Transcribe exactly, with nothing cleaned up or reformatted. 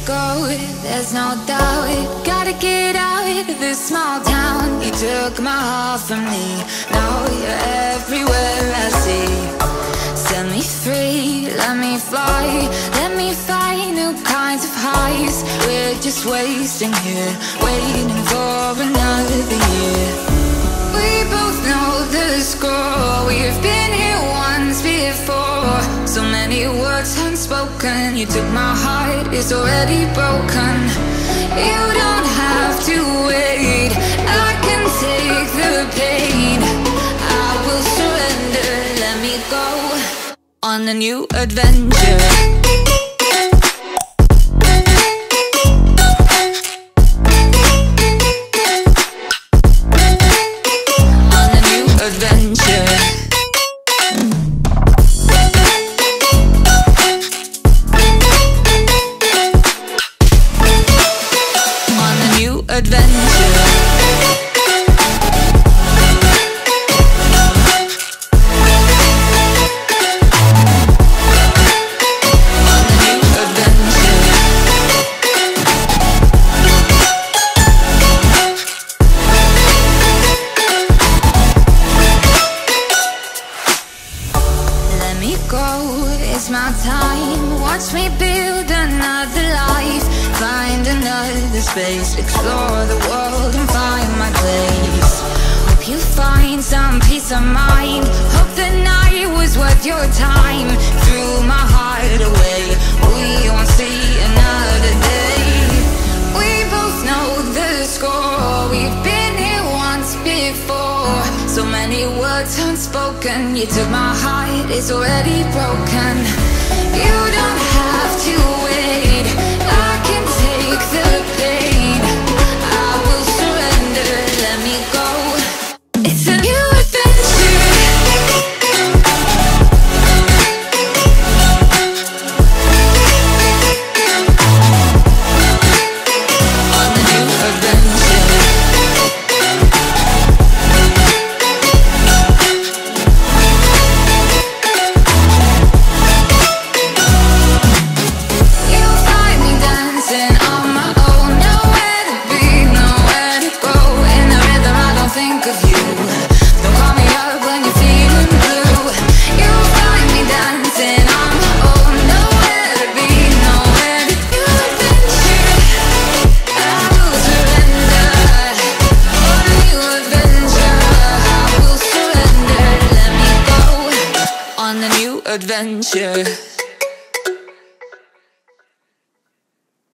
go, there's no doubt. Gotta get out of this small town. You took my heart from me, now you're everywhere I see. Set me free, let me fly, let me find new kinds of highs. We're just wasting here, waiting for another year. We both know the score, we've been here once before. So many words unspoken, you took my heart, it's already broken. You don't have to wait, I can take the pain. I will surrender, let me go on a new adventure. It's my time, watch me build another life. Find another space, explore the world and find my place. Hope you find some peace of mind, hope the night was worth your time. Threw my heart away, we won't see another day. We both know the score, we've been here once before. So many words unspoken, you took my heart, it's already broken. You don't have to wait, I can take the pain. I will surrender, let me go. It's a new adventure. On a new adventure. Adventure.